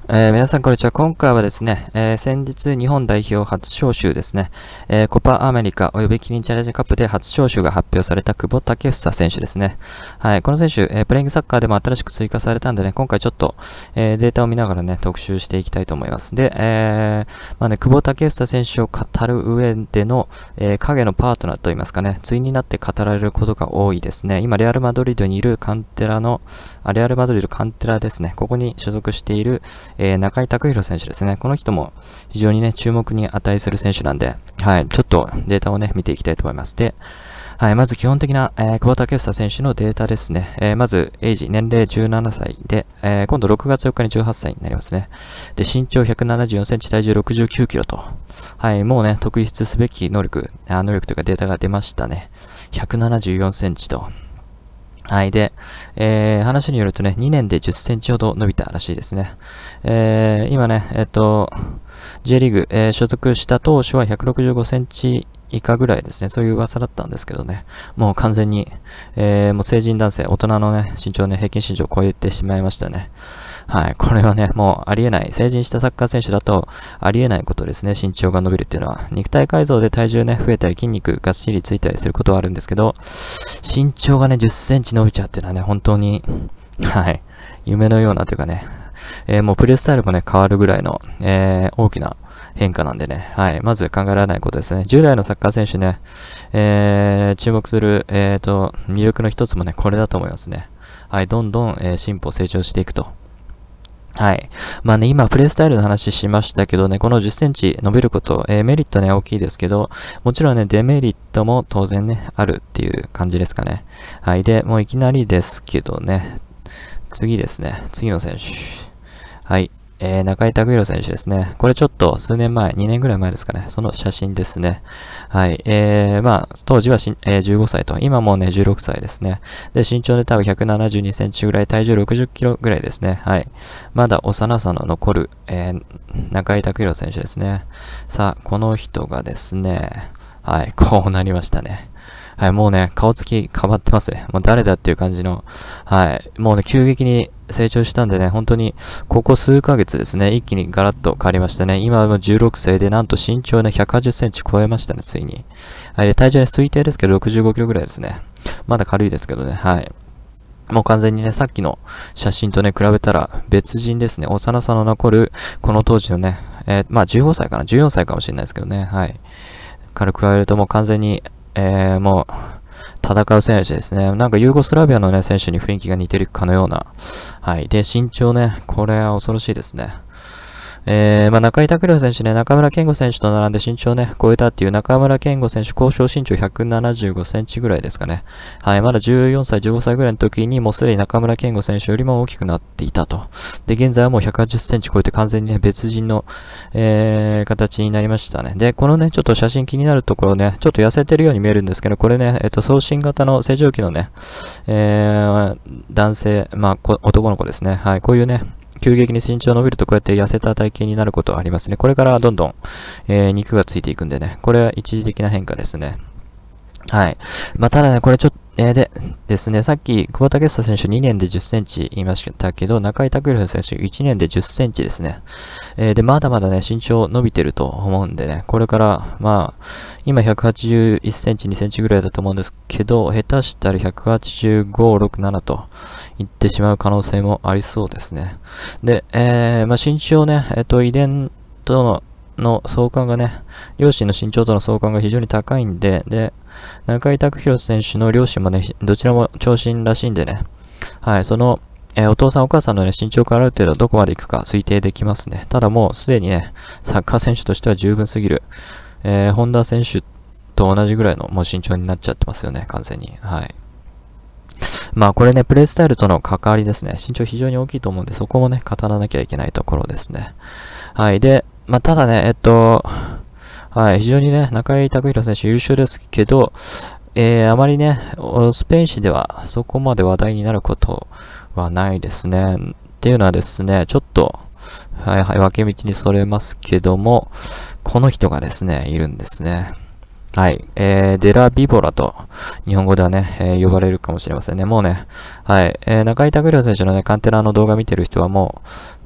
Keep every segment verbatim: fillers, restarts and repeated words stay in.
えー皆さんこんにちは。今回はですね、えー先日日本代表初招集ですね、えーコパアメリカ及びキリンチャレンジカップで初招集が発表された久保建英選手ですね。はい、この選手、えープレイングサッカーでも新しく追加されたんでね、今回ちょっと、えーデータを見ながらね、特集していきたいと思います。で、えーまあね、久保建英選手を語る上での、えー影のパートナーといいますかね、対になって語られることが多いですね。今、レアルマドリードにいるカンテラの、あレアルマドリードカンテラですね、ここに所属している、えー、中井拓弘選手ですね。この人も非常にね、注目に値する選手なんで、はい、ちょっとデータをね、見ていきたいと思います。で、はい、まず基本的な、えー、久保建英選手のデータですね。えー、まず、エイジ、年齢じゅうななさいで、えー、今度ろくがつよっかにじゅうはっさいになりますね。で、身長ひゃくななじゅうよんセンチ、体重ろくじゅうきゅうキロと。はい、もうね、特筆すべき能力、あ能力というかデータが出ましたね。ひゃくななじゅうよんセンチと。はい。で、えー、話によるとね、にねんでじゅっセンチほど伸びたらしいですね。えー、今ね、えっと、J リーグ、えー、所属した当初はひゃくろくじゅうごセンチ以下ぐらいですね。そういう噂だったんですけどね。もう完全に、えー、もう成人男性、大人のね、身長ね、平均身長を超えてしまいましたね。はい。これはね、もうありえない。成人したサッカー選手だとありえないことですね。身長が伸びるっていうのは。肉体改造で体重ね、増えたり筋肉がっしりついたりすることはあるんですけど、身長がね、じゅっセンチ伸びちゃうっていうのはね、本当に、はい。夢のようなというかね、えー、もうプレースタイルもね、変わるぐらいの、えー、大きな変化なんでね、はい。まず考えられないことですね。従来のサッカー選手ね、えー、注目する、えーと、魅力の一つもね、これだと思いますね。はい。どんどん、えー、進歩、成長していくと。はい。まあね、今、プレイスタイルの話しましたけどね、このじゅっセンチ伸びること、えー、メリットね、大きいですけど、もちろんね、デメリットも当然ね、あるっていう感じですかね。はい。で、もういきなりですけどね、次ですね、次の選手。はい。えー、中井拓弘選手ですね。これちょっと数年前、にねんぐらい前ですかね。その写真ですね。はい。えー、まあ、当時はし、えー、じゅうごさいと、今もうね、じゅうろくさいですね。で、身長で多分ひゃくななじゅうにセンチぐらい、体重ろくじゅっキロぐらいですね。はい。まだ幼さの残る、えー、中井拓弘選手ですね。さあ、この人がですね、はい、こうなりましたね。はい、もうね、顔つき変わってますね。もう誰だっていう感じの、はい、もうね、急激に成長したんでね、本当に、ここ数ヶ月ですね、一気にガラッと変わりましたね。今はもうじゅうろくさいで、なんと身長ね、ひゃくはちじゅっセンチ超えましたね、ついに。はい、で体重ね、推定ですけど、ろくじゅうごキロぐらいですね。まだ軽いですけどね、はい。もう完全にね、さっきの写真とね、比べたら別人ですね。幼さの残る、この当時のね、えー、まあじゅうごさいかな、じゅうよんさいかもしれないですけどね、はい。軽く比べるともう完全に、えー、もう、戦う選手ですね。なんかユーゴスラビアのね、選手に雰囲気が似てるかのような。はい。で、身長ね、これは恐ろしいですね。えー、まあ、中井拓弘選手ね、中村健吾選手と並んで身長ね、超えたっていう中村健吾選手、交渉身長ひゃくななじゅうごセンチぐらいですかね。はい、まだじゅうよんさい、じゅうごさいぐらいの時にもうすでに中村健吾選手よりも大きくなっていたと。で、現在はもうひゃくはちじゅっセンチ超えて完全にね、別人の、えー、形になりましたね。で、このね、ちょっと写真気になるところね、ちょっと痩せてるように見えるんですけど、これね、えっと、送信型の正常期のね、えー、男性、まあ、男の子ですね。はい、こういうね、急激に身長伸びるとこうやって痩せた体型になることはありますね。これからどんどん、えー、肉がついていくんでね。これは一時的な変化ですね。はい。まあ、ただね、これちょっと、えー、で、ですね、さっき、久保建英選手にねんでじゅっセンチ言いましたけど、中井拓弘選手いちねんでじゅっセンチですね。えー、で、まだまだね、身長伸びてると思うんでね、これから、まあ、今ひゃくはちじゅういっセンチ、にセンチぐらいだと思うんですけど、下手したらひゃくはちじゅうご、ろく、ななといってしまう可能性もありそうですね。で、えー、まあ、身長ね、えっと、遺伝との、の相関がね、両親の身長との相関が非常に高いんで、で、中井拓弘選手の両親もね、どちらも長身らしいんでね、はい、その、えー、お父さんお母さんのね、身長からある程度どこまで行くか推定できますね。ただもうすでにね、サッカー選手としては十分すぎる、えー、本田選手と同じぐらいのもう身長になっちゃってますよね、完全に。はい。まあこれね、プレイスタイルとの関わりですね。身長非常に大きいと思うんで、そこもね、語らなきゃいけないところですね。はい。で、まあただね、えっと、はい、非常にね、中井拓弘選手優秀ですけど、えー、あまりね、スペイン紙ではそこまで話題になることはないですね。っていうのはですね、ちょっと、はいはい、分け道にそれますけども、この人がですね、いるんですね。はい。えー、デラビボラと、日本語ではね、えー、呼ばれるかもしれませんね。もうね、はい。えー、中井拓弘選手のね、カンテナの動画見てる人はもう、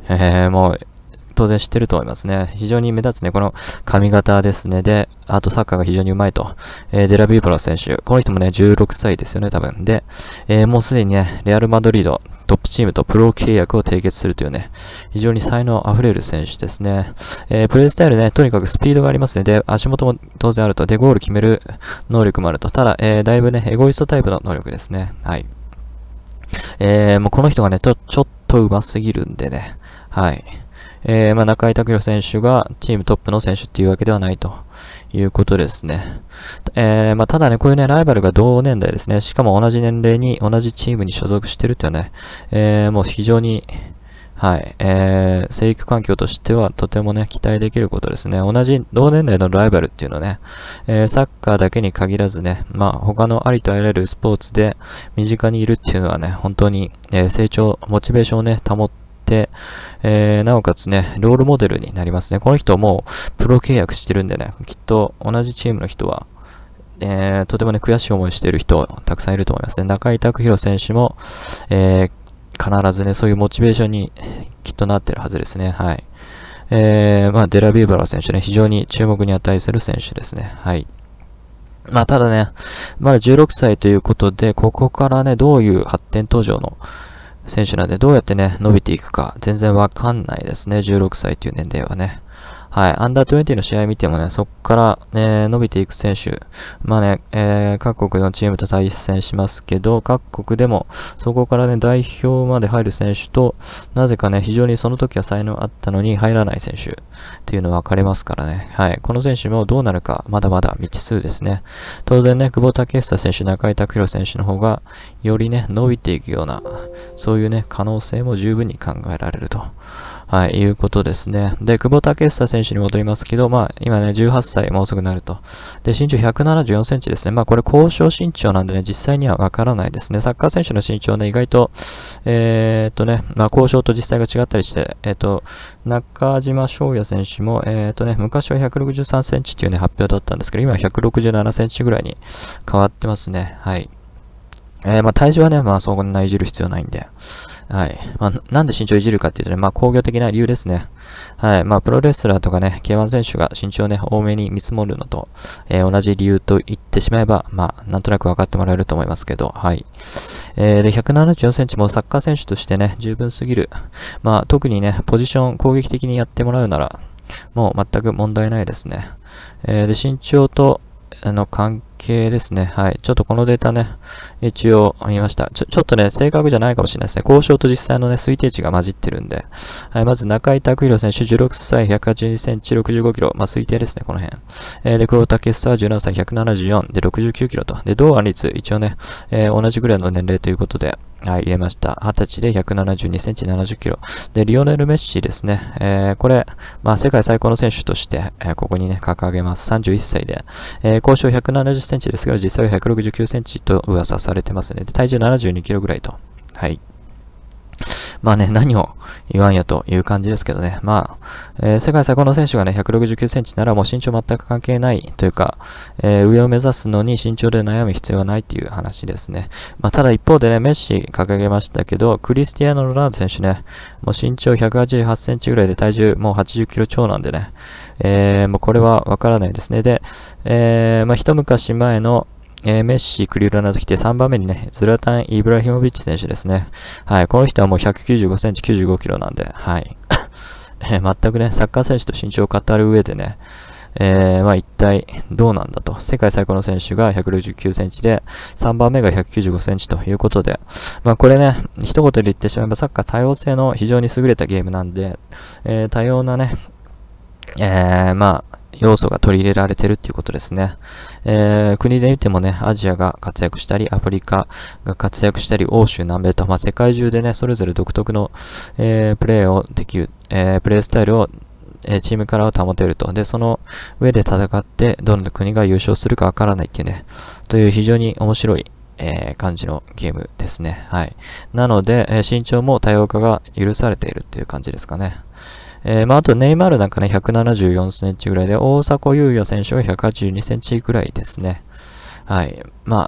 えー、もう、当然知ってると思いますね。非常に目立つね、この髪型ですね。で、あとサッカーが非常に上手いと。えー、デラビーブラ選手。この人もね、じゅうろくさいですよね、多分。で、えー、もうすでにね、レアル・マドリード、トップチームとプロ契約を締結するというね、非常に才能あふれる選手ですね。えー、プレイスタイルね、とにかくスピードがありますね。で、足元も当然あると。で、ゴール決める能力もあると。ただ、えー、だいぶね、エゴイストタイプの能力ですね。はい。えー、もうこの人がね、ちょ、ちょっと上手すぎるんでね。はい。えー、まあ、中井拓弘選手がチームトップの選手っていうわけではないということですね。えー、まあ、ただね、こういうね、ライバルが同年代ですね。しかも同じ年齢に同じチームに所属してるっていうね、えー、もう非常に、はい、えー、生育環境としてはとてもね、期待できることですね。同じ同年代のライバルっていうのはね、えー、サッカーだけに限らずね、まあ、他のありとあらゆるスポーツで身近にいるっていうのはね、本当に、えー、成長、モチベーションをね、保って、で、えー、なおかつね、ロールモデルになりますね。この人もプロ契約してるんでね、きっと同じチームの人は、えー、とてもね、悔しい思いしている人たくさんいると思いますね。中井拓弘選手も、えー、必ずね、そういうモチベーションにきっとなってるはずですね。はい。えー、まあ、デラビーブラ選手ね、非常に注目に値する選手ですね。はい。まあ、ただね、まだじゅうろくさいということで、ここからね、どういう発展途上の選手なんで、どうやってね、伸びていくか、全然わかんないですね。じゅうろくさいという年齢はね。はい。アンダーにじゅうの試合見てもね、そこからね、伸びていく選手。まあね、えー、各国のチームと対戦しますけど、各国でも、そこからね、代表まで入る選手と、なぜかね、非常にその時は才能あったのに入らない選手っていうのは分かれますからね。はい。この選手もどうなるか、まだまだ未知数ですね。当然ね、久保建英選手、中井拓弘選手の方が、よりね、伸びていくような、そういうね、可能性も十分に考えられると。はい、いうことですね。で、久保建英選手に戻りますけど、まあ、今ね、じゅうはっさい、もうすぐなると。で、身長ひゃくななじゅうよんセンチですね。まあ、これ、交渉身長なんでね、実際にはわからないですね。サッカー選手の身長ね、意外と、えー、っとね、まあ、交渉と実際が違ったりして、えー、っと、中島翔也選手も、えー、っとね、昔はひゃくろくじゅうさんセンチっていうね、発表だったんですけど、今はひゃくろくじゅうななセンチぐらいに変わってますね。はい。えー、まあ、体重はね、まあ、そんないじる必要ないんで。はい。まあ、なんで身長いじるかっていうとね、まあ、工業的な理由ですね。はい。まあ、プロレスラーとかね、ケーワン 選手が身長ね、多めに見積もるのと、えー、同じ理由と言ってしまえば、まあ、なんとなく分かってもらえると思いますけど、はい。えー、で、ひゃくななじゅうよんセンチもサッカー選手としてね、十分すぎる。まあ、特にね、ポジション攻撃的にやってもらうなら、もう全く問題ないですね。えー、で、身長と、あの、関係ですね。はい。ちょっとこのデータね、一応見ました。ちょ、ちょっとね、正確じゃないかもしれないですね。交渉と実際のね、推定値が混じってるんで。はい。まず、中井拓弘選手、じゅうろくさい、ひゃくはちじゅうにセンチ、ろくじゅうごキロ。まあ、推定ですね、この辺。えー、で、久保建英はじゅうななさい、ひゃくななじゅうよん。で、ろくじゅうきゅうキロと。で、同案率、一応ね、えー、同じぐらいの年齢ということで、はい、入れました。はたちでひゃくななじゅうにセンチ、ななじゅっキロ。で、リオネル・メッシですね。えー、これ、まあ、世界最高の選手として、えー、ここにね、掲げます。さんじゅういっさいで。えー、交渉ひゃくななじゅっセンチですが、実際はひゃくろくじゅうきゅうセンチと噂されてますね。で、体重ななじゅうにキロぐらいと。はい。まあね、何を言わんやという感じですけどね。まあ、えー、世界最高の選手がね、ひゃくろくじゅうきゅうセンチならもう身長全く関係ないというか、えー、上を目指すのに身長で悩む必要はないっていう話ですね。まあ、ただ一方でね、メッシ掲げましたけど、クリスティアーノ・ロナウド選手ね、もう身長ひゃくはちじゅうはちセンチぐらいで体重もうはちじゅっキロ超なんでね、えー、もうこれはわからないですね。で、えー、まあ一昔前のえー、メッシ、クリロナと来てさんばんめにね、ズラタン・イブラヒモビッチ選手ですね。はい。この人はもうひゃくきゅうじゅうごセンチ、きゅうじゅうごキロなんで、はい。えー、全くね、サッカー選手と身長を語る上でね、えー、まあ一体どうなんだと。世界最高の選手がひゃくろくじゅうきゅうセンチで、さんばんめがひゃくきゅうじゅうごセンチということで、まあこれね、一言で言ってしまえばサッカー多様性の非常に優れたゲームなんで、えー、多様なね、えー、まあ、要素が取り入れられてるっていうことですね。えー、国で見てもね、アジアが活躍したり、アフリカが活躍したり、欧州、南米と、まあ、世界中でね、それぞれ独特の、えー、プレーをできる、えー、プレースタイルを、えー、チームカラーを保てると。で、その上で戦って、どの国が優勝するかわからないっていうね、という非常に面白い、えー、感じのゲームですね。はい。なので、えー、身長も多様化が許されているっていう感じですかね。えー、まあ、あと、ネイマールなんかね、ひゃくななじゅうよんセンチぐらいで、大迫勇也選手がひゃくはちじゅうにセンチぐらいですね。はい。まあ、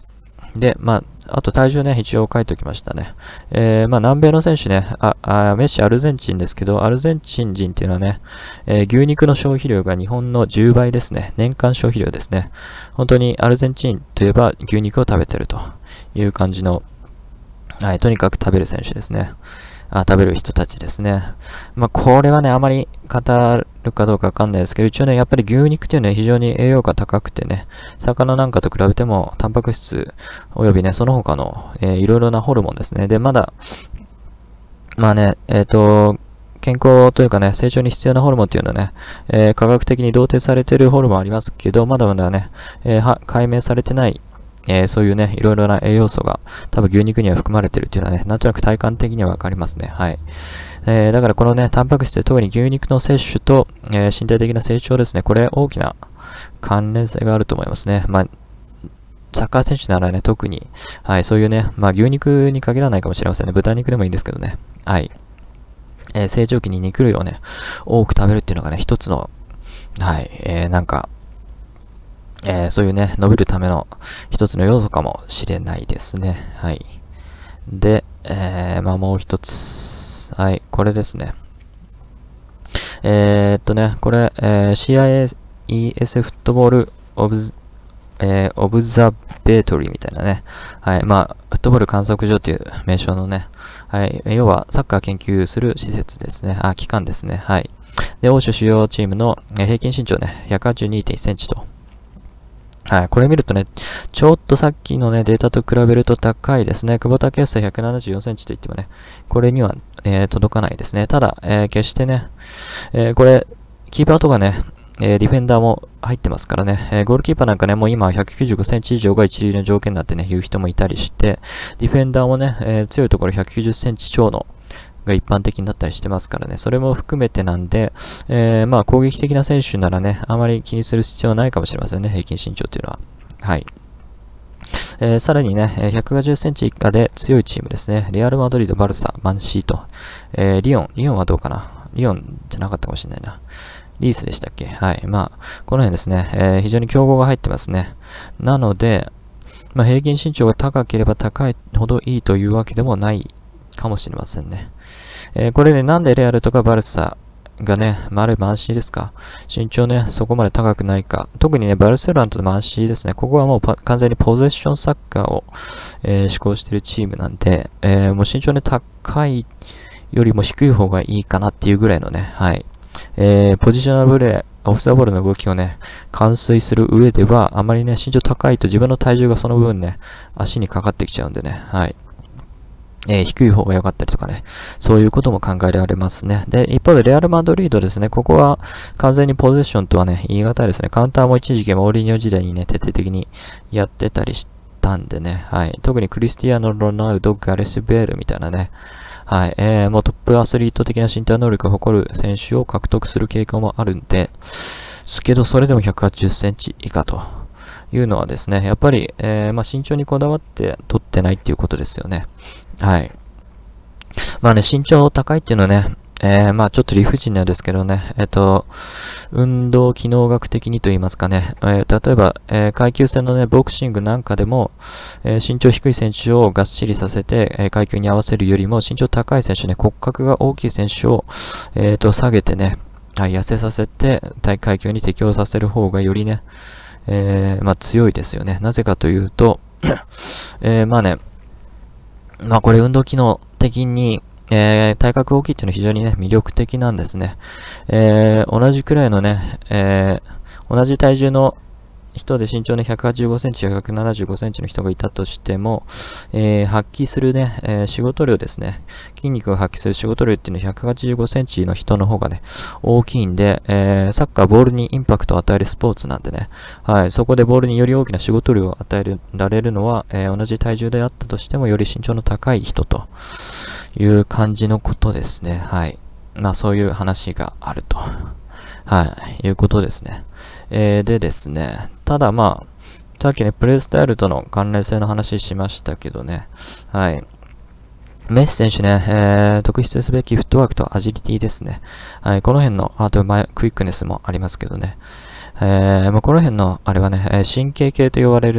で、まあ、あと体重ね、一応書いておきましたね。えー、まあ、南米の選手ね、あ、あ、メッシアルゼンチンですけど、アルゼンチン人っていうのはね、えー、牛肉の消費量が日本のじゅうばいですね。年間消費量ですね。本当にアルゼンチンといえば牛肉を食べてるという感じの、はい、とにかく食べる選手ですね。あ、食べる人たちですね。まあ、これはね、あまり語るかどうかわかんないですけど、一応ね、やっぱり牛肉っていうのは非常に栄養価高くてね、魚なんかと比べても、タンパク質、およびね、その他の、えー、いろいろなホルモンですね。で、まだ、まあね、えっと、健康というかね、成長に必要なホルモンっていうのはね、えー、科学的に同定されているホルモンありますけど、まだまだね、えー、は解明されてない、えー、そういうね、いろいろな栄養素が多分牛肉には含まれているっていうのはね、なんとなく体感的にはわかりますね。はい。えー、だからこのね、タンパク質で特に牛肉の摂取と、えー、身体的な成長ですね、これ大きな関連性があると思いますね。まあ、サッカー選手ならね、特に、はい、そういうね、まあ牛肉に限らないかもしれませんね。豚肉でもいいんですけどね。はい。えー、成長期に肉類をね、多く食べるっていうのがね、一つの、はい、えー、なんか、えー、そういうね、伸びるための一つの要素かもしれないですね。はい。で、えー、まあもう一つ。はい、これですね。えー、っとね、これ、えー、シーアイエス フットボールオブズ、えー、オブザベートリーみたいなね。はい、まあ、フットボール観測所という名称のね、はい、要はサッカー研究する施設ですね。あ、機関ですね。はい。で、欧州主要チームの平均身長ね、ひゃくはちじゅうにてんいちセンチと。はい、これ見るとね、ちょっとさっきのね、データと比べると高いですね。久保建英ひゃくななじゅうよんセンチといってもね、これには、えー、届かないですね。ただ、えー、決してね、えー、これ、キーパーとかね、えー、ディフェンダーも入ってますからね、えー、ゴールキーパーなんかね、もう今ひゃくきゅうじゅうごセンチ以上が一流の条件だってね、言う人もいたりして、ディフェンダーもね、えー、強いところひゃくきゅうじゅっセンチ超の、が一般的になったりしてますからね。それも含めてなんで、えー、まあ攻撃的な選手ならね、あまり気にする必要はないかもしれませんね。平均身長というのは。はい。えー、さらにね、ひゃくごじゅっセンチ以下で強いチームですね。レアル・マドリード、バルサ、マンシート、えー、リオン、リオンはどうかな。リオンじゃなかったかもしれないな。リースでしたっけ。はい。まあ、この辺ですね、えー、非常に競合が入ってますね。なので、まあ、平均身長が高ければ高いほどいいというわけでもないかもしれませんね。えー、これでなんでレアルとかバルサがね、まるマンシーですか。身長ね、そこまで高くないか。特にね、バルセロナとマンシーですね。ここはもう完全にポゼッションサッカーを、えー、施行しているチームなんで、えー、もう身長ね、高いよりも低い方がいいかなっていうぐらいのね、はい。えー、ポジショナルプレー、オフサイドボールの動きをね、完遂する上では、あまりね、身長高いと自分の体重がその分ね、足にかかってきちゃうんでね、はい。えー、低い方が良かったりとかね。そういうことも考えられますね。で、一方でレアル・マドリードですね。ここは完全にポゼッションとはね、言い難いですね。カウンターも一時期モーリーニョ時代にね、徹底的にやってたりしたんでね。はい。特にクリスティアーノ・ロナウド、ガレス・ベールみたいなね。はい。えー、もうトップアスリート的な身体能力を誇る選手を獲得する傾向もあるんで、すけどそれでもひゃくはちじゅっセンチ以下と。いうのはですね、やっぱり、えー、まあ身長にこだわって取ってないっていうことですよね。はい。まあね、身長高いっていうのはね、えー、まあちょっと理不尽なんですけどね、えっと、運動機能学的にと言いますかね、えー、例えば、えー、階級戦のね、ボクシングなんかでも、えー、身長低い選手をがっちりさせて、えー、階級に合わせるよりも、身長高い選手ね、骨格が大きい選手を、えーと、下げてね、はい、痩せさせて、大階級に適応させる方がよりね、えー、まあ強いですよね。なぜかというと、えー、まあね、まあこれ運動機能的に、えー、体格大きいっていうのは非常にね、魅力的なんですね。えー、同じくらいのね、えー、同じ体重の人で身長ね、ひゃくはちじゅうごセンチやひゃくななじゅうごセンチの人がいたとしても、えー、発揮するね、えー、仕事量ですね。筋肉が発揮する仕事量っていうのはひゃくはちじゅうごセンチの人の方がね、大きいんで、えー、サッカーボールにインパクトを与えるスポーツなんでね。はい、そこでボールにより大きな仕事量を与えられるのは、えー、同じ体重であったとしてもより身長の高い人という感じのことですね。はい。まあそういう話があると。はい、いうことですね。えー、でですね、ただまあ、さっきね、プレイスタイルとの関連性の話しましたけどね、はい。メッシ選手ね、えー、特筆すべきフットワークとアジリティですね。はい、この辺の、あと、クイックネスもありますけどね。えー、まあ、この辺の、あれはね、神経系と呼ばれるね、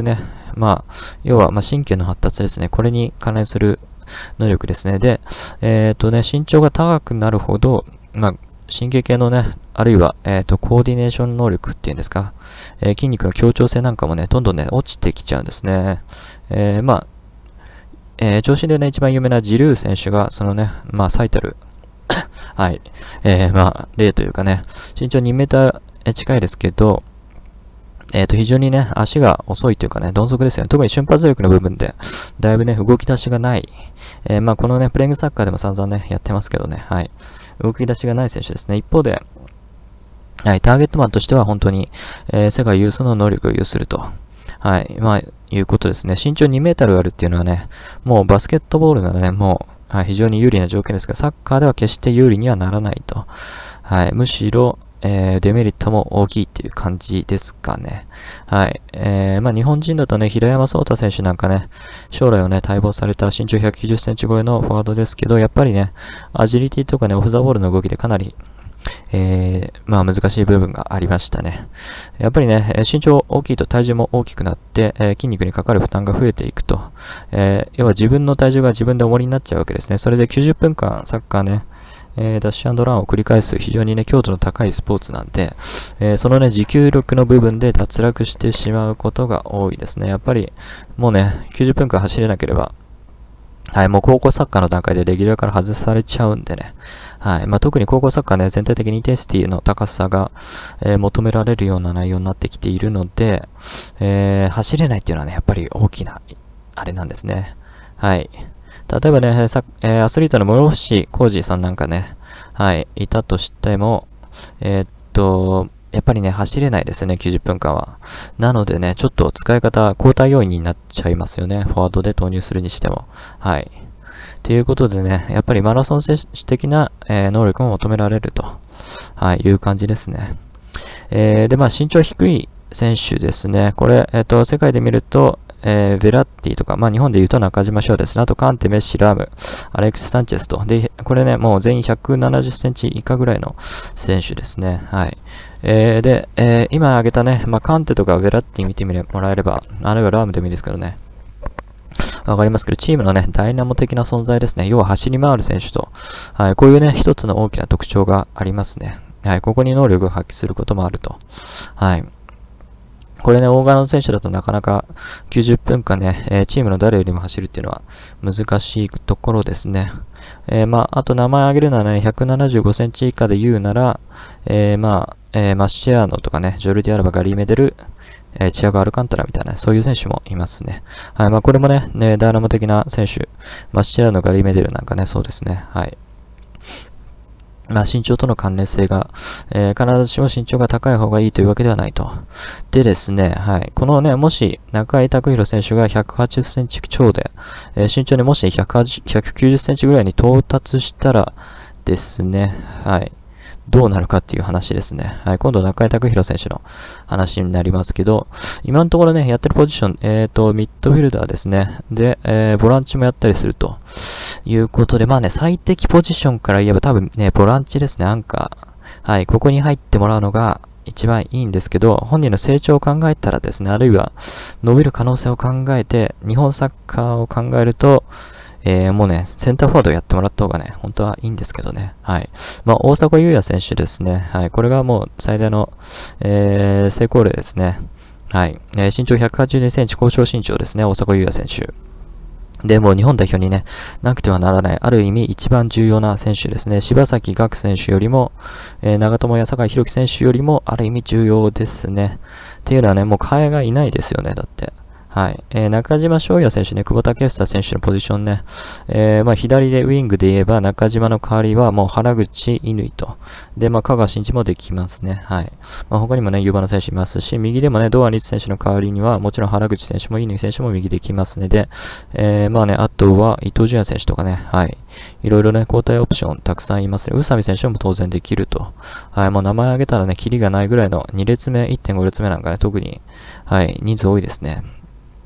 まあ、要は、まあ、神経の発達ですね。これに関連する能力ですね。で、えっとね、身長が高くなるほど、まあ、神経系のね、あるいは、えっと、コーディネーション能力っていうんですか、えー、筋肉の協調性なんかもね、どんどんね、落ちてきちゃうんですね。えー、まあ、えー、長身でね、一番有名なジルー選手が、そのね、まあ、最たる、はい、えー、まあ、例というかね、身長にメーター近いですけど、えっと、非常にね、足が遅いというかね、鈍足ですよね。特に瞬発力の部分で、だいぶね、動き出しがない。えー、まあ、このね、プレイングサッカーでも散々ね、やってますけどね、はい。動き出しがない選手ですね。一方で、はい、ターゲットマンとしては本当に、えー、世界有数の能力を有すると。はい、まあ、いうことですね。身長にメートルあるっていうのはね、もうバスケットボールならね、もう、はい、非常に有利な条件ですが、サッカーでは決して有利にはならないと。はい、むしろ、えー、デメリットも大きいっていう感じですかね。はい。えー、まあ日本人だとね、平山壮太選手なんかね、将来をね、待望された身長ひゃくきゅうじゅっセンチ超えのフォワードですけど、やっぱりね、アジリティとかね、オフザボールの動きでかなり、えー、まあ難しい部分がありましたね。やっぱりね、身長大きいと体重も大きくなって、えー、筋肉にかかる負担が増えていくと。えー、要は自分の体重が自分で重りになっちゃうわけですね。それできゅうじゅっぷんかんサッカーね、えー、ダッシュ&ランを繰り返す非常にね、強度の高いスポーツなんで、えー、そのね、持久力の部分で脱落してしまうことが多いですね。やっぱり、もうね、きゅうじゅっぷんかん走れなければ、はい、もう高校サッカーの段階でレギュラーから外されちゃうんでね。はい。まあ、特に高校サッカーね、全体的にインテンシティの高さが、えー、求められるような内容になってきているので、えー、走れないっていうのはね、やっぱり大きな、あれなんですね。はい。例えばね、さえー、アスリートの室伏浩二さんなんかね、はい、いたとしても、えー、っと、やっぱりね、走れないですね、きゅうじゅっぷんかんは。なのでね、ちょっと使い方、交代要因になっちゃいますよね。フォワードで投入するにしても。はい。ということでね、やっぱりマラソン選手的な、えー、能力も求められると、はい、いう感じですね。えー、で、まあ、身長低い選手ですね。これ、えっと、世界で見ると、えー、ベラッティとか、まあ日本で言うと中島翔ですね。あとカンテ、メッシ、ラーム、アレックス・サンチェスと。で、これね、もう全員ひゃくななじゅっセンチ以下ぐらいの選手ですね。はい。えー、で、えー、今挙げたね、まあカンテとかベラッティ見てみれもらえれば、あるいはラームでもいいですけどね。わかりますけど、チームのね、ダイナモ的な存在ですね。要は走り回る選手と、はい、こういうね、一つの大きな特徴がありますね。はい、ここに能力を発揮することもあると。はい。これね、大柄の選手だとなかなかきゅうじゅっぷんかんね、えー、チームの誰よりも走るっていうのは難しいところですね。えー、まあ、あと名前挙げるならね、ひゃくななじゅうごセンチ以下で言うなら、えー、まあ、えー、マッシェアーノとかね、ジョルディ・アルバ、ガリー・メデル、えー、チアゴ・アルカンタラみたいな、そういう選手もいますね。はい、まあ、これもね、ねダーラム的な選手、マッシェアーノ、ガリー・メデルなんかね、そうですね。はい。まあ、身長との関連性が、えー、必ずしも身長が高い方がいいというわけではないと。でですね、はい。このね、もし、中井拓弘選手がひゃくはちじゅっセンチ超で、えー、身長にもしひゃくきゅうじゅっセンチぐらいに到達したらですね、はい。どうなるかっていう話ですね。はい。今度、中井拓弘選手の話になりますけど、今のところね、やってるポジション、えっと、ミッドフィルダーですね。で、えー、ボランチもやったりするということで、まあね、最適ポジションから言えば多分ね、ボランチですね、アンカー。はい。ここに入ってもらうのが一番いいんですけど、本人の成長を考えたらですね、あるいは伸びる可能性を考えて、日本サッカーを考えると、えー、もうね、センターフォワードやってもらった方がね、本当はいいんですけどね。はい。まあ、大迫勇也選手ですね。はい。これがもう最大の、えー、成功例ですね。はい。えー、身長ひゃくはちじゅうにセンチ、高小身長ですね、大迫勇也選手。で、もう日本代表にね、なくてはならない、ある意味一番重要な選手ですね。柴崎岳選手よりも、えー、長友や酒井宏樹選手よりも、ある意味重要ですね。っていうのはね、もう替えがいないですよね、だって。はい。えー、中島翔也選手ね、久保建英選手のポジションね、えー、まあ、左でウィングで言えば、中島の代わりはもう原口乾と。で、まあ、香川真司もできますね。はい。まあ、他にもね、ユーバの選手いますし、右でもね、堂安律選手の代わりには、もちろん原口選手も乾選手も右できますね。で、えー、まあね、あとは伊東純也選手とかね、はい。いろいろね、交代オプションたくさんいますね。宇佐美選手も当然できると。はい。もう名前挙げたらね、キリがないぐらいのに列目、いってんご列目なんかね、特に、はい、人数多いですね。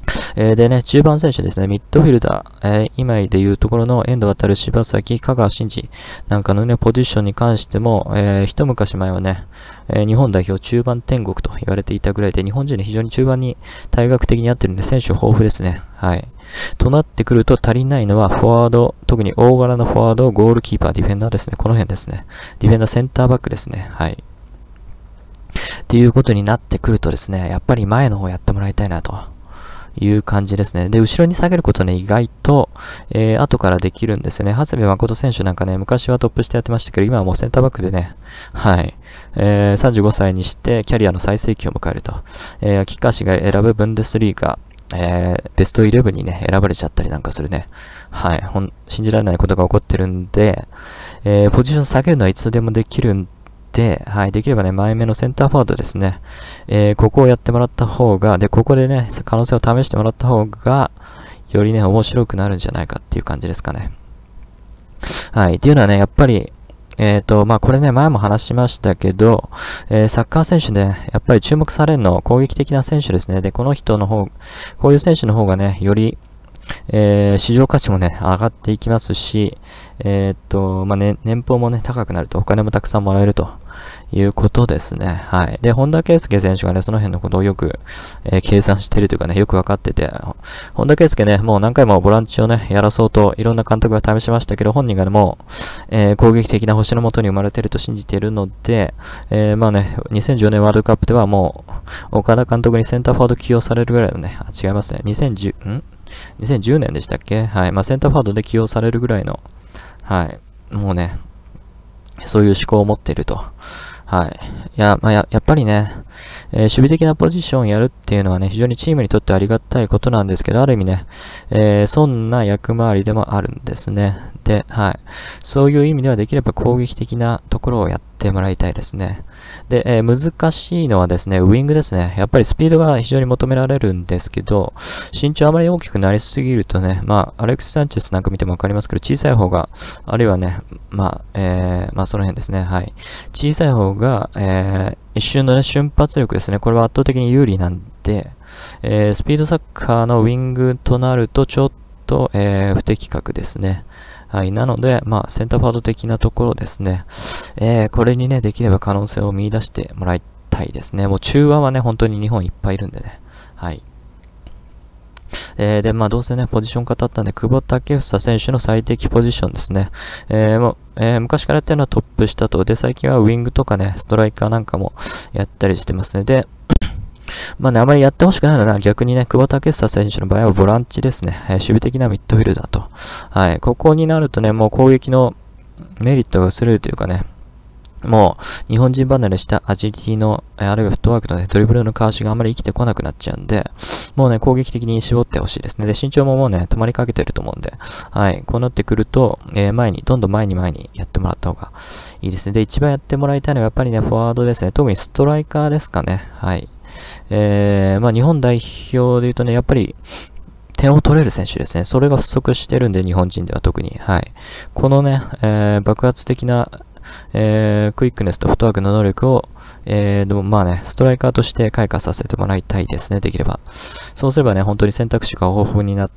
えー、でね、中盤選手ですね、ミッドフィルダー、えー、今でいうところの遠藤航、柴崎、香川真司なんかのね、ポジションに関しても、えー、一昔前はね、えー、日本代表中盤天国と言われていたぐらいで、日本人で非常に中盤に体格的に合ってるんで、選手豊富ですね。はい。となってくると足りないのはフォワード、特に大柄のフォワード、ゴールキーパー、ディフェンダーですね。この辺ですね。ディフェンダー、センターバックですね。はい。っていうことになってくるとですね、やっぱり前の方やってもらいたいなと。いう感じですね。で、後ろに下げることね、意外と、えー、後からできるんですよね。長谷部誠選手なんかね、昔はトップしてやってましたけど、今はもうセンターバックでね、はい、えー、さんじゅうごさいにしてキャリアの最盛期を迎えると。えー、キッカー氏が選ぶブンデスリーガ、えー、ベストイレブンにね、選ばれちゃったりなんかするね。はい、ほん、信じられないことが起こってるんで、えー、ポジション下げるのはいつでもできるんで、で、はい、できればね、前目のセンターフォワードですね。えー、ここをやってもらった方が、で、ここでね、可能性を試してもらった方が、よりね、面白くなるんじゃないかっていう感じですかね。はい、っていうのはね、やっぱり、えっと、まあ、これね、前も話しましたけど、えー、サッカー選手で、やっぱり注目されるのは攻撃的な選手ですね。で、この人の方、こういう選手の方がね、より、えー、市場価値もね、上がっていきますし、えー、っと、まあ、ね、年俸もね、高くなると、お金もたくさんもらえるということですね。はい。で、本田圭佑選手がね、その辺のことをよく、えー、計算しているというかね、よくわかってて、本田圭佑ね、もう何回もボランチをね、やらそうと、いろんな監督が試しましたけど、本人がね、もう、えー、攻撃的な星の下に生まれていると信じているので、えー、まあね、にせんじゅうねんワールドカップではもう、岡田監督にセンターフォワード起用されるぐらいのね、あ、違いますね。にせんじゅう、んにせんじゅうねんでしたっけ？はい。まあ、センターフォワードで起用されるぐらいの、はい。もうね、そういう思考を持っていると。はい。いや、まあ、や、やっぱりね、えー、守備的なポジションをやるっていうのはね、非常にチームにとってありがたいことなんですけど、ある意味ね、えー、そんな役回りでもあるんですね。で、はい。そういう意味ではできれば攻撃的なところをやってもらいたいですね。で、えー、難しいのはですね、ウィングですね。やっぱりスピードが非常に求められるんですけど、身長あまり大きくなりすぎるとね、まあ、アレックス・サンチェスなんか見てもわかりますけど、小さい方が、あるいはね、まあ、えー、まあ、その辺ですね、はい。小さい方が、えー、一瞬のね、瞬発力ですね。これは圧倒的に有利なんで、えー、スピードサッカーのウィングとなると、ちょっと、えー、不適格ですね。はい。なので、まあ、センターフォワード的なところですね。えー、これにね、できれば可能性を見出してもらいたいですね。もう中盤はね、本当に日本いっぱいいるんでね。はい。えー、で、まあ、どうせね、ポジション語ったんで、久保建英選手の最適ポジションですね。えー、もう、えー、昔からやってるのはトップ下と、で、最近はウィングとかね、ストライカーなんかもやったりしてますね。で、まあね、あまりやってほしくないのは逆にね、久保建英選手の場合はボランチですね。えー、守備的なミッドフィルダーと。はい。ここになるとね、もう攻撃のメリットが薄れるというかね、もう、日本人離れしたアジリティの、あるいはフットワークのね、ドリブルのかわしがあんまり生きてこなくなっちゃうんで、もうね、攻撃的に絞ってほしいですね。で、身長ももうね、止まりかけてると思うんで、はい。こうなってくると、えー、前に、どんどん前に前にやってもらった方がいいですね。で、一番やってもらいたいのはやっぱりね、フォワードですね。特にストライカーですかね。はい。えー、まあ日本代表で言うとね、やっぱり、点を取れる選手ですね。それが不足してるんで、日本人では特に。はい。このね、えー、爆発的な、えー、クイックネスとフットワークの能力を、えー、でもまあね、ストライカーとして開花させてもらいたいですね、できれば。そうすればね、本当に選択肢が豊富になって、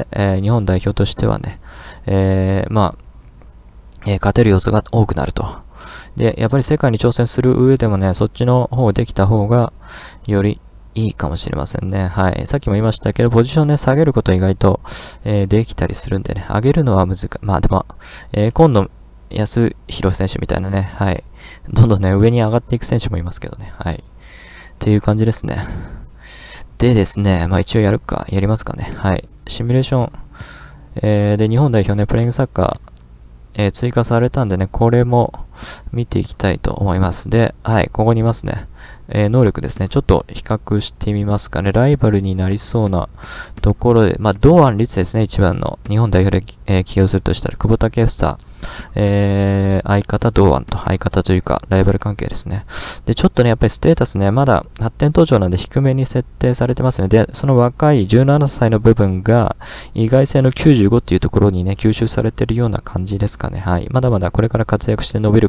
えー、日本代表としてはね、えー、まあ、えー、勝てる要素が多くなると。で、やっぱり世界に挑戦する上でもね、そっちの方できた方が、よりいいかもしれませんね。はい。さっきも言いましたけど、ポジションね、下げること意外と、えー、できたりするんでね、上げるのは難しい。まあでも、えー、今度、安弘選手みたいなね、はい。どんどんね、上に上がっていく選手もいますけどね、はい。っていう感じですね。でですね、まあ一応やるか、やりますかね。はい。シミュレーション、えー、で、日本代表ね、プレイングサッカー、えー、追加されたんでね、これも見ていきたいと思います。で、はい、ここにいますね。えー、能力ですね。ちょっと比較してみますかね。ライバルになりそうなところで、まあ、堂安律ですね。一番の日本代表で、えー、起用するとしたら、久保建英、えー、相方堂安と、相方というか、ライバル関係ですね。で、ちょっとね、やっぱりステータスね、まだ発展途上なんで低めに設定されてますね。で、その若いじゅうななさいの部分が、意外性のきゅうじゅうごっていうところにね、吸収されてるような感じですかね。はい。まだまだこれから活躍して伸びる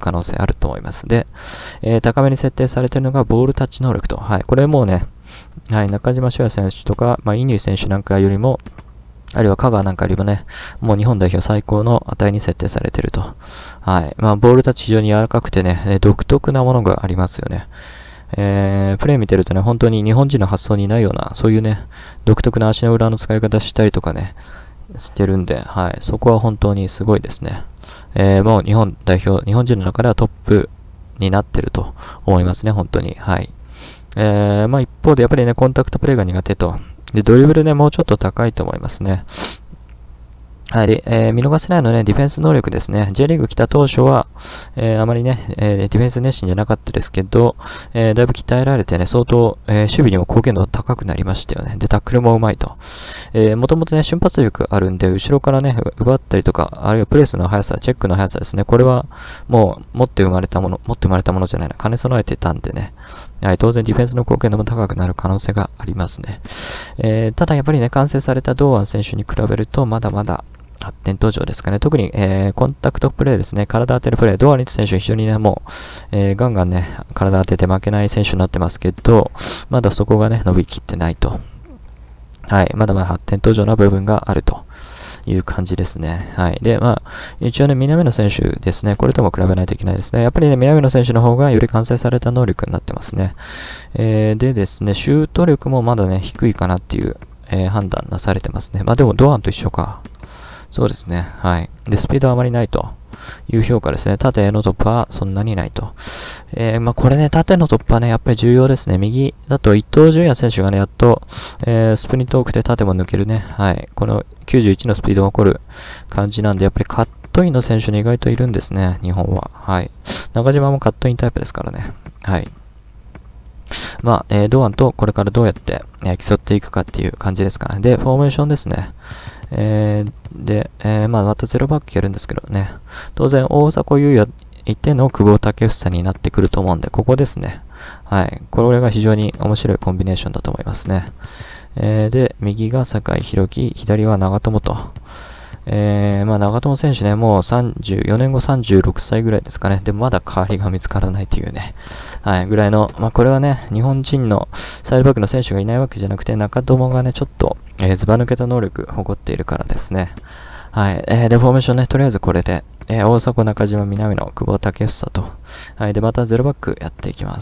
可能性あると思います。で、えー、高めに設定されているのがボールタッチ能力と。はい。これもうね、はい、中島翔也選手とか、まあ、乾選手なんかよりも、あるいは香川なんかよりもね、もう日本代表最高の値に設定されていると。はい。まあ、ボールタッチ非常に柔らかくてね、独特なものがありますよね。えー、プレイ見てるとね、本当に日本人の発想にないような、そういうね、独特な足の裏の使い方したりとかね、してるんで、はい。そこは本当にすごいですね。えー、もう日本代表、日本人の中ではトップになってると思いますね、本当に。はい。えー、まあ一方でやっぱりね、コンタクトプレーが苦手と。で、ドリブルね、もうちょっと高いと思いますね。はい、えー、見逃せないのね、ディフェンス能力ですね。J リーグ来た当初は、えー、あまりね、えー、ディフェンス熱心じゃなかったですけど、えー、だいぶ鍛えられてね、相当、えー、守備にも貢献度高くなりましたよね。で、タックルもうまいと。えー、もともとね、瞬発力あるんで、後ろからね、奪ったりとか、あるいはプレスの速さ、チェックの速さですね。これは、もう、持って生まれたもの、持って生まれたものじゃないな、兼ね備えてたんでね。はい、当然ディフェンスの貢献度も高くなる可能性がありますね。えー、ただやっぱりね、完成された堂安選手に比べると、まだまだ、発展途上ですかね。特に、えー、コンタクトプレーですね。体当てるプレー。堂安律選手非常にね、もう、えー、ガンガンね、体当てて負けない選手になってますけど、まだそこがね、伸びきってないと。はい。まだまだ発展途上な部分があるという感じですね。はい。で、まあ、一応ね、南野選手ですね。これとも比べないといけないですね。やっぱりね、南野選手の方がより完成された能力になってますね。えー、でですね、シュート力もまだね、低いかなっていう、えー、判断なされてますね。まあでも、堂安と一緒か。そうですね。はい。で、スピードはあまりないという評価ですね。縦への突破はそんなにないと。えー、まあ、これね、縦の突破ね、やっぱり重要ですね。右だと伊東純也選手がね、やっと、えー、スプリント多くて縦も抜けるね。はい。このきゅうじゅういちのスピードが起こる感じなんで、やっぱりカットインの選手に意外といるんですね、日本は。はい。中島もカットインタイプですからね。はい。まあ、えー、堂安とこれからどうやって、えー、競っていくかっていう感じですかね。で、フォーメーションですね。えー、で、えー、まあ、またゼロバックやるんですけどね。当然、大迫勇也いての久保建英になってくると思うんで、ここですね。はい。これが非常に面白いコンビネーションだと思いますね。えー、で、右が酒井宏樹、左は長友と。えー、まあ長友選手ね、もうさんじゅうよねんごさんじゅうろくさいぐらいですかね。でもまだ代わりが見つからないというね。はい、ぐらいの、まあこれはね、日本人のサイドバックの選手がいないわけじゃなくて、中友がね、ちょっと、えー、ずば抜けた能力誇っているからですね。はい、えー、で、フォーメーションね、とりあえずこれで、えー、大迫、中島、南野、久保建英と。はい、で、またゼロバックやっていきます。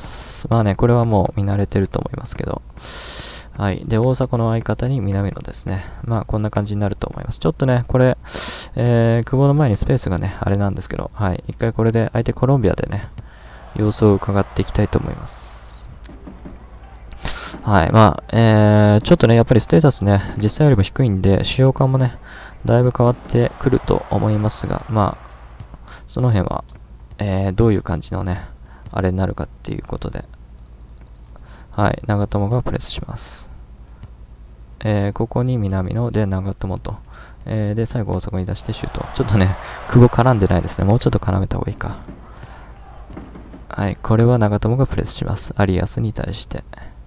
まあね、これはもう見慣れてると思いますけど。はい。で、大迫の相方に南野ですね。まあ、こんな感じになると思います。ちょっとね、これ、えー、久保の前にスペースがね、あれなんですけど、はい。一回これで、相手コロンビアでね、様子を伺っていきたいと思います。はい。まあ、えー、ちょっとね、やっぱりステータスね、実際よりも低いんで、使用感もね、だいぶ変わってくると思いますが、まあ、その辺は、えー、どういう感じのね、あれになるかっていうことで、はい。長友がプレスします。えー、ここに南野で長友と。えー、で、最後大迫に出してシュート。ちょっとね、久保絡んでないですね。もうちょっと絡めた方がいいか。はい。これは長友がプレスします。アリアスに対して。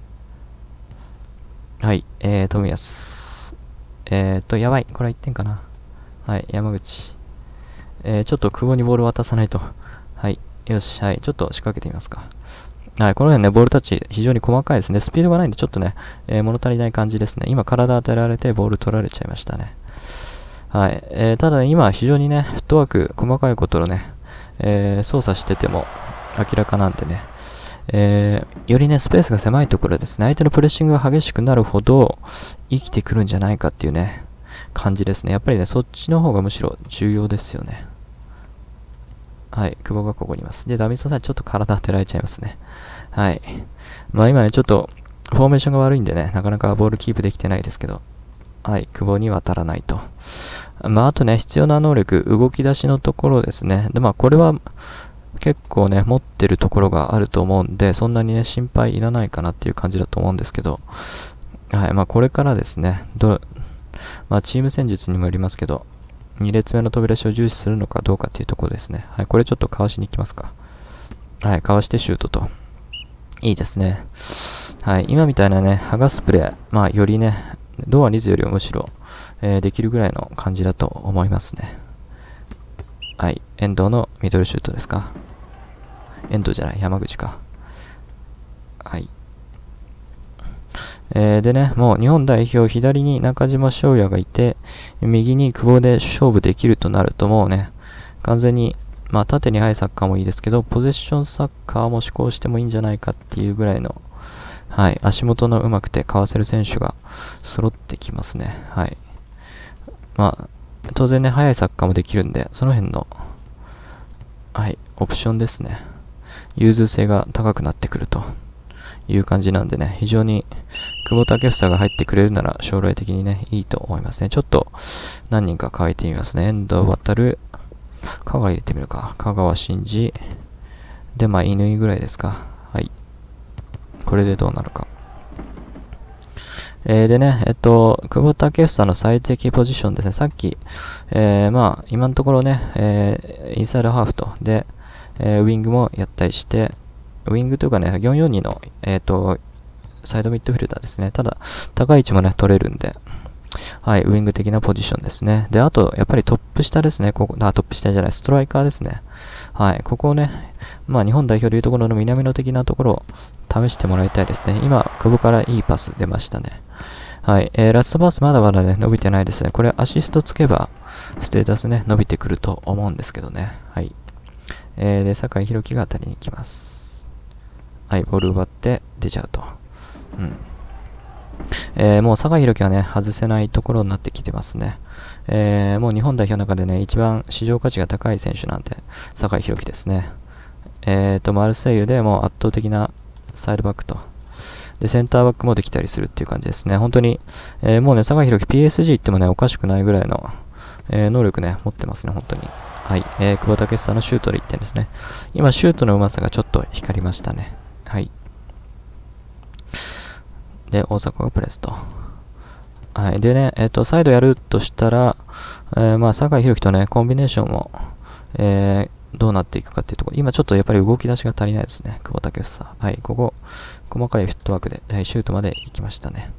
はい。えー、冨安。えーと、やばい。これはいってんかな。はい。山口。えー、ちょっと久保にボール渡さないと。はい。よし。はい。ちょっと仕掛けてみますか。はい、この辺ね、ボールタッチ非常に細かいですね。スピードがないんでちょっとね、えー、物足りない感じですね。今、体当てられてボール取られちゃいましたね。はい。えー、ただ、ね、今、非常にね、フットワーク、細かいことをね、えー、操作してても明らかなんでね、えー、よりね、スペースが狭いところですね、相手のプレッシングが激しくなるほど生きてくるんじゃないかっていうね、感じですね。やっぱりね、そっちの方がむしろ重要ですよね。はい、久保がここにいます。で、ダビッドさん、ちょっと体当てられちゃいますね。はい。まあ今ね、ちょっと、フォーメーションが悪いんでね、なかなかボールキープできてないですけど、はい、久保に渡らないと。まああとね、必要な能力、動き出しのところですね。で、まあこれは、結構ね、持ってるところがあると思うんで、そんなにね、心配いらないかなっていう感じだと思うんですけど、はい、まあこれからですね、どまあチーム戦術にもよりますけど、に列目の飛び出しを重視するのかどうかっていうところですね。はい、これちょっとかわしに行きますか。はい、かわしてシュートと。いいですね。はい、今みたいなね、剥がすプレー、まあよりね、堂安律よりもむしろ、えー、できるぐらいの感じだと思いますね。はい、遠藤のミドルシュートですか。 遠藤じゃない、山口か。はい。えー、でね、もう日本代表、左に中島翔也がいて、右に久保で勝負できるとなると、もうね、完全に、まあ、縦に速いサッカーもいいですけど、ポゼッションサッカーも試行してもいいんじゃないかっていうぐらいの、はい、足元の上手くてかわせる選手が揃ってきますね。はい。まあ、当然ね、速いサッカーもできるんで、その辺の、はい、オプションですね。融通性が高くなってくるという感じなんでね、非常に久保建英が入ってくれるなら将来的にね、いいと思いますね。ちょっと何人か変えてみますね。遠藤航、香川入れてみるか。香川真司。で、まあ、乾ぐらいですか。はい。これでどうなるか。えー、でね、えっと、久保建英の最適ポジションですね。さっき、えー、まあ、今のところね、えー、インサイドハーフと、で、えー、ウィングもやったりして、ウィングというかね、よんよんにの、えっと、サイドミッドフィルダーですね。ただ、高い位置もね、取れるんで、はい、ウィング的なポジションですね。で、あと、やっぱりトップ下ですね。ここ、あ、トップ下じゃない、ストライカーですね。はい、ここをね、まあ、日本代表でいうところの南野的なところを試してもらいたいですね。今、久保からいいパス出ましたね。はい、えー、ラストパスまだまだね、伸びてないですね。これ、アシストつけば、ステータスね、伸びてくると思うんですけどね。はい。えー、で、酒井宏樹が当たりに行きます。はい、ボール奪って出ちゃうと。うん。えー、もう酒井宏樹はね、外せないところになってきてますね。えー、もう日本代表の中でね、一番市場価値が高い選手なんで、酒井宏樹ですね。えーと、マルセイユでもう圧倒的なサイドバックと。で、センターバックもできたりするっていう感じですね。本当に、えー、もうね、酒井宏樹 ピーエスジー 行ってもね、おかしくないぐらいの、えー、能力ね、持ってますね、本当に。はい。えー、久保建英のシュートでいってんですね。今、シュートのうまさがちょっと光りましたね。はい。で、大迫がプレスと。はい。でね、えっと、サイドやるとしたら、えー、まあ、酒井宏樹とね、コンビネーションも、えー、どうなっていくかっていうところ。今ちょっとやっぱり動き出しが足りないですね。久保建英。はい。ここ、細かいフットワークで、はい、シュートまで行きましたね。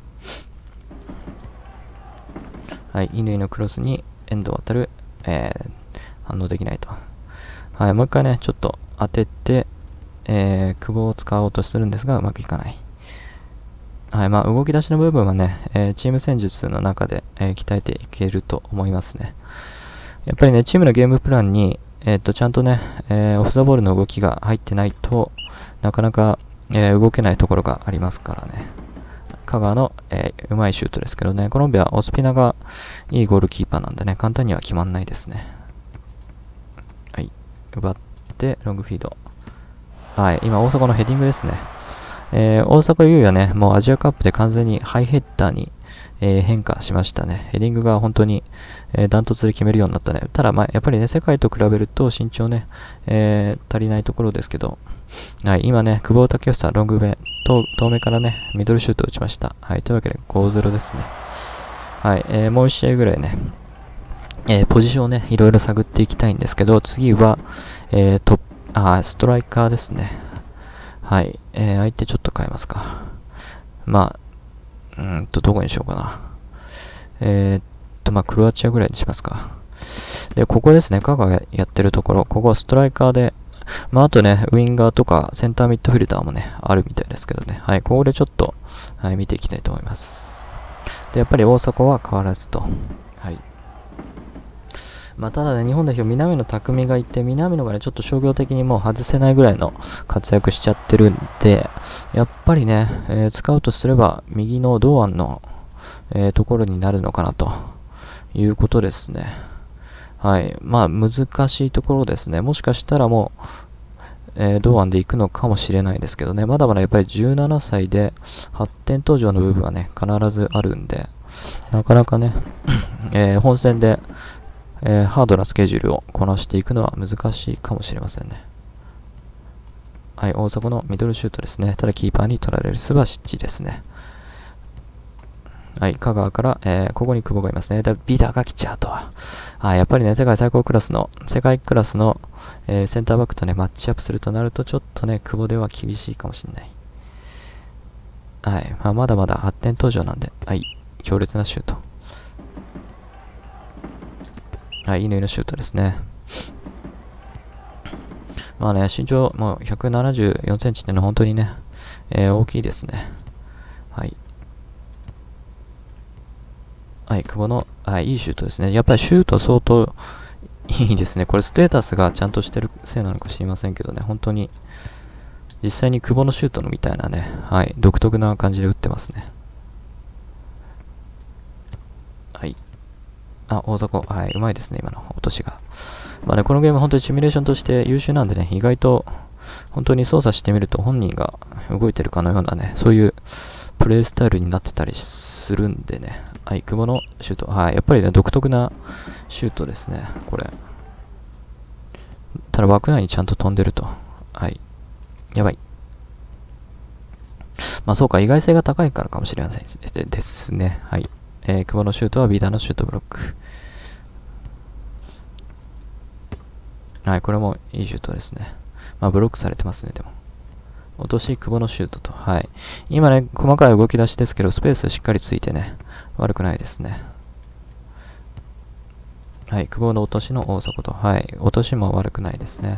はい。乾のクロスに遠藤航、えー、反応できないと。はい。もう一回ね、ちょっと当てて、えー、久保を使おうとするんですが、うまくいかない。はい。まあ、動き出しの部分はね、えー、チーム戦術の中で、えー、鍛えていけると思いますね。やっぱりね、チームのゲームプランに、えー、っと、ちゃんとね、えー、オフザボールの動きが入ってないとなかなか、えー、動けないところがありますからね。香川の、えー、うまいシュートですけどね、コロンビア、オスピナがいいゴールキーパーなんでね、簡単には決まんないですね。はい。奪って、ロングフィード。はい。今、大阪のヘディングですね。えー、大阪優也はね、もうアジアカップで完全にハイヘッダーに、えー、変化しましたね。ヘディングが本当に、えー、ダントツで決めるようになったね。ただ、まあ、やっぱりね、世界と比べると身長ね、えー、足りないところですけど、はい、今ね、久保建英、ロング目、遠目からね、ミドルシュートを打ちました。はい、というわけでごたいゼロですね。はい、えー、もういち試合ぐらいね、えー、ポジションをね、いろいろ探っていきたいんですけど、次は、えー、トップ、あ、ストライカーですね。はい、えー、相手ちょっと変えますか。まあ、うーんと、どこにしようかな。えー、っと、まあ、クロアチアぐらいにしますか。で、ここですね、香川がやってるところ、ここはストライカーで、まあ、あとね、ウィンガーとかセンターミッドフィルダーもね、あるみたいですけどね。はい、ここでちょっと、はい、見ていきたいと思います。で、やっぱり大迫は変わらずと。はい。まあ、ただね、日本代表、南野拓実がいて、南野がね、ちょっと商業的にもう外せないぐらいの活躍しちゃってるんで、やっぱりね、えー、使うとすれば、右の堂安の、えー、ところになるのかなということですね。はい。まあ、難しいところですね。もしかしたらもう、えー、堂安で行くのかもしれないですけどね。まだまだやっぱりじゅうななさいで発展途上の部分はね、必ずあるんで、なかなかね、えー、本戦で、えー、ハードなスケジュールをこなしていくのは難しいかもしれませんね。はい、大迫のミドルシュートですね。ただキーパーに取られるスバシッチですね。はい、香川から、えー、ここに久保がいますね。で、ビダが来ちゃうと。はい、やっぱりね、世界最高クラスの、世界クラスの、えー、センターバックとね、マッチアップするとなると、ちょっとね、久保では厳しいかもしれない。はい、まあ、まだまだ発展途上なんで、はい、強烈なシュート。はい、乾のシュートですね。 まあね、身長もうひゃくななじゅうよんセンチっていうのは本当にね、えー、大きいですね。はい。はい、久保の、はい、いいシュートですね。やっぱりシュート相当いいですね。これステータスがちゃんとしてるせいなのか知りませんけどね、本当に、実際に久保のシュートのみたいなね、はい、独特な感じで打ってますね。はい。あ、大迫、はい、うまいですね、今の落としが。まあね、このゲーム本当にシミュレーションとして優秀なんでね、意外と、本当に操作してみると本人が動いてるかのようなね、そういうプレイスタイルになってたりするんでね。はい、久保のシュート。はい、やっぱりね、独特なシュートですね、これ。ただ枠内にちゃんと飛んでると。はい。やばい。まあそうか、意外性が高いからかもしれませんですね。はい。えー、久保のシュートはビーダーのシュートブロック。はい、これもいいシュートですね。まあブロックされてますね、でも。落とし、久保のシュートと。はい。今ね、細かい動き出しですけど、スペースしっかりついてね、悪くないですね。はい、久保の落としの大迫と。はい、落としも悪くないですね。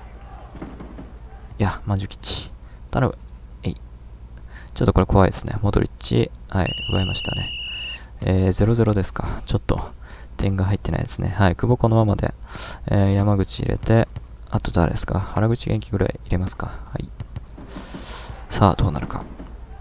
いや、マンジュキッチ。頼む。えい。ちょっとこれ怖いですね。モドリッチ。はい、奪いましたね。えー、ゼロゼロ ですか。ちょっと、点が入ってないですね。はい、久保このままで、えー、山口入れて、あと誰ですか。原口元気ぐらい入れますか。はい。さあ、どうなるか。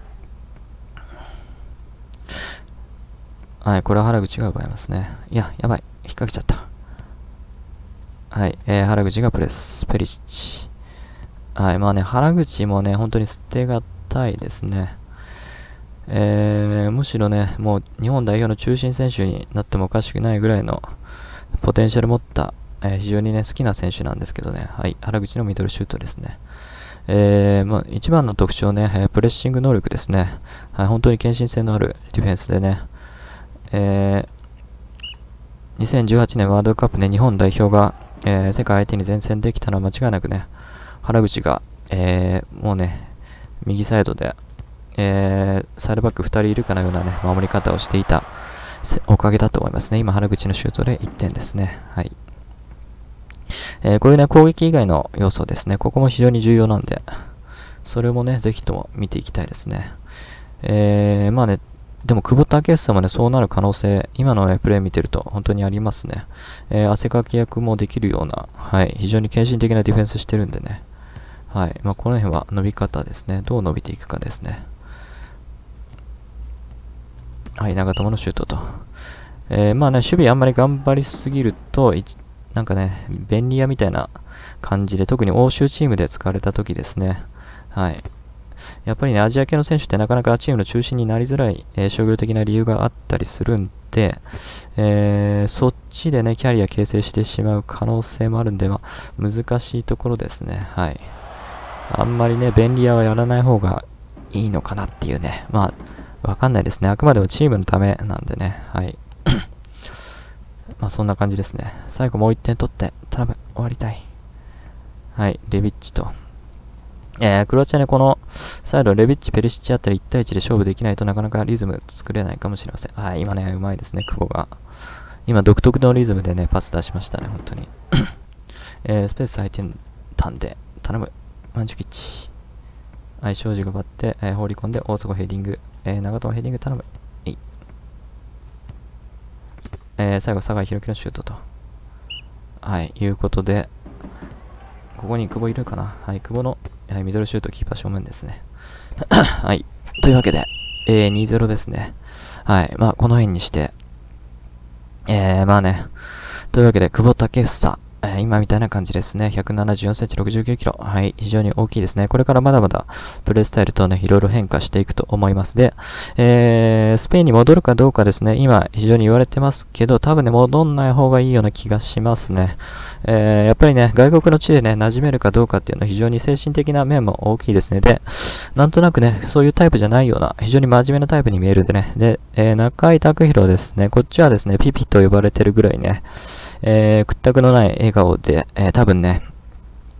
はい、これは原口が奪いますね。いや、やばい。引っ掛けちゃった。はい、えー、原口がプレス。ペリシッチ。はい、まあね、原口もね、本当に捨てがたいですね。えー、むしろね、もう日本代表の中心選手になってもおかしくないぐらいのポテンシャル持った、えー、非常にね、好きな選手なんですけどね。はい、原口のミドルシュートですね。えー、まあ、一番の特徴ね、えー、プレッシング能力ですね。はい、本当に献身性のあるディフェンスでね、えー、にせんじゅうはちねんワールドカップで日本代表が、えー、世界相手に前線できたのは間違いなくね、原口が、えー、もうね、右サイドで、えー、サイドバックふたりいるかのようなね、守り方をしていたおかげだと思いますね。今、原口のシュートでいってんですね。はい。えー、こういうね、攻撃以外の要素ですね。ここも非常に重要なんで、それもね、ぜひとも見ていきたいですね。えー、まあね、でも久保建英もね、そうなる可能性、今のね、プレー見てると本当にありますね。えー、汗かき役もできるような、はい、非常に献身的なディフェンスしてるんでね。はい、まあこの辺は伸び方ですね。どう伸びていくかですね。はい、長友のシュートと。えー、まあね、守備あんまり頑張りすぎると、なんかね、便利屋みたいな感じで、特に欧州チームで使われた時ですね。はい。やっぱりね、アジア系の選手ってなかなかチームの中心になりづらい、えー、商業的な理由があったりするんで、えー、そっちでね、キャリア形成してしまう可能性もあるんで、まあ、難しいところですね。はい。あんまりね、便利屋はやらない方がいいのかなっていうね。まあ、わかんないですね。あくまでもチームのためなんでね。はい。まあ、そんな感じですね。最後もういってん取って、頼む、終わりたい。はい、レビッチと。えー、クロアチアね、このサイド、レビッチ、ペリシッチあたりいち対いちで勝負できないとなかなかリズム作れないかもしれません。はい、今ね、うまいですね、久保が。今、独特のリズムでね、パス出しましたね、本当に。えー、スペース空いてたんで、頼む、マンジュキッチ。はい、庄司が奪って、えー、放り込んで、大迫ヘディング。えー、長友ヘディング頼む。えい。えー、最後、酒井宏樹のシュートと。はい、いうことで、ここに久保いるかな。はい、久保の、はい、ミドルシュートキーパー正面ですね。はい。というわけで、えー、にたいゼロですね。はい。まあ、この辺にして、えー、まあね。というわけで、久保建英。えー、今みたいな感じですね。ひゃくななじゅうよんセンチ、ろくじゅうきゅうキロ。はい。非常に大きいですね。これからまだまだプレイスタイルとね、いろいろ変化していくと思います。で、えー、スペインに戻るかどうかですね。今、非常に言われてますけど、多分ね、戻んない方がいいような気がしますね。えー、やっぱりね、外国の地でね、馴染めるかどうかっていうのは非常に精神的な面も大きいですね。で、なんとなくね、そういうタイプじゃないような、非常に真面目なタイプに見えるんでね。で、えー、中井拓弘ですね。こっちはですね、ピピと呼ばれてるぐらいね、えー、屈託のない笑顔で、えー、多分ね、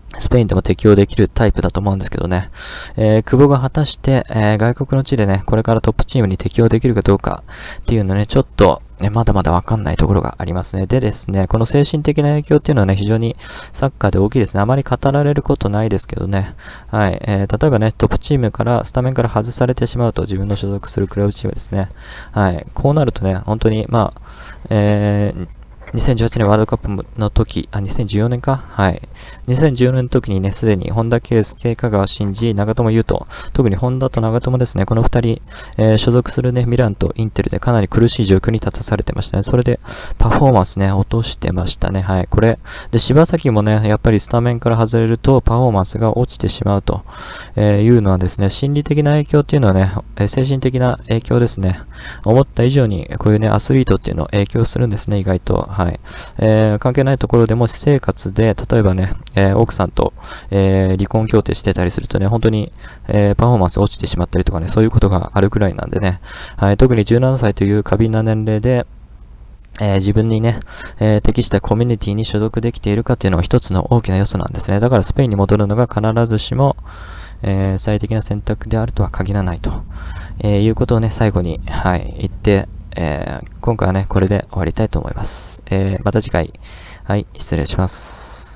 スペインでも適用できるタイプだと思うんですけどね。えー、久保が果たして、えー、外国の地でね、これからトップチームに適用できるかどうかっていうのね、ちょっと、ね、まだまだわかんないところがありますね。でですね、この精神的な影響っていうのはね、非常にサッカーで大きいですね。あまり語られることないですけどね。はい。えー、例えばね、トップチームから、スタメンから外されてしまうと、自分の所属するクラブチームですね。はい。こうなるとね、本当に、まあ、えー、にせんじゅうはちねんワールドカップの時、あ、にせんじゅうよねんかはい。にせんじゅうよねんの時にね、すでに本田圭佑、香川真司、長友佑都、特に本田と長友ですね、この二人、えー、所属するね、ミランとインテルでかなり苦しい状況に立たされてましたね。それで、パフォーマンスね、落としてましたね。はい。これ、で、柴崎もね、やっぱりスタメンから外れると、パフォーマンスが落ちてしまうと、えー、いうのはですね、心理的な影響っていうのはね、えー、精神的な影響ですね。思った以上に、こういうね、アスリートっていうのを影響するんですね、意外と。はい。えー、関係ないところでも私生活で、例えばね、えー、奥さんと、えー、離婚協定してたりするとね、本当に、えー、パフォーマンス落ちてしまったりとかね、そういうことがあるくらいなんでね、はい、特にじゅうななさいという過敏な年齢で、えー、自分にね、えー、適したコミュニティに所属できているかっていうのが一つの大きな要素なんですね。だからスペインに戻るのが必ずしも、えー、最適な選択であるとは限らないと、えー、いうことをね、最後に、はい、言って、えー、今回はね、これで終わりたいと思います。えー、また次回、はい、失礼します。